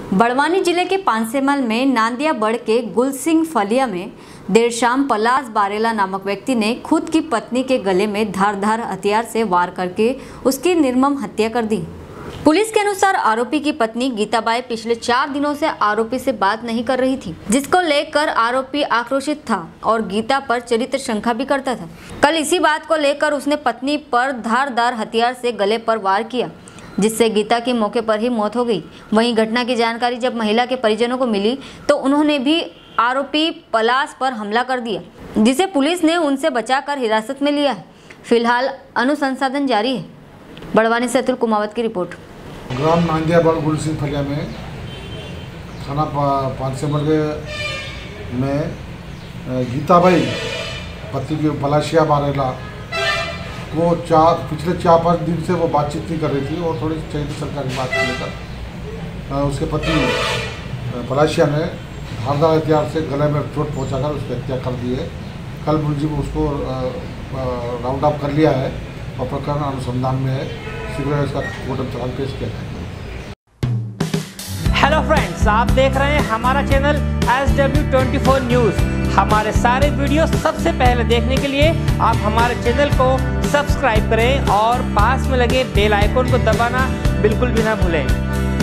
बड़वानी जिले के पांसेमल में नांदिया बड़ के गुलसिंह फलिया में देर शाम पलाश बारेला नामक व्यक्ति ने खुद की पत्नी के गले में धारदार हथियार से वार करके उसकी निर्मम हत्या कर दी। पुलिस के अनुसार आरोपी की पत्नी गीताबाई पिछले 4 दिनों से आरोपी से बात नहीं कर रही थी, जिसको लेकर आरोपी आक्रोशित था और गीता पर चरित्र शंका भी करता था। कल इसी बात को लेकर उसने पत्नी पर धारदार हथियार से गले पर वार किया, जिससे गीता की मौके पर ही मौत हो गई। वहीं घटना की जानकारी जब महिला के परिजनों को मिली तो उन्होंने भी आरोपी पलाश पर हमला कर दिया, जिसे पुलिस ने उनसे बचाकर हिरासत में लिया है। फिलहाल अनुसंधान जारी है। बड़वानी से अतुल कुमावत की रिपोर्ट। ग्राम नांदिया बड़ गुलसिंह फलिया में थाना पांसेमल में गीताबाई पति की पलाशिया बारेला वो पिछले 4-5 दिन से वो बातचीत नहीं कर रही थी और थोड़ी चरित्र शंका की बात को लेकर उसके पति पलाशिया ने धारदार हथियार से गले में चोट पहुंचाकर उसकी हत्या कर दी है। कल मुलजिम उसको राउंड अप कर लिया है और प्रकरण अनुसंधान में है। शीघ्र इसका कोर्ट में चालान पेश किया जाएगा। हेलो फ्रेंड्स, आप देख रहे हैं हमारा चैनल SW24 न्यूज़। हमारे सारे वीडियो सबसे पहले देखने के लिए आप हमारे चैनल को सब्सक्राइब करें और पास में लगे बेल आइकन को दबाना बिल्कुल भी ना भूलें।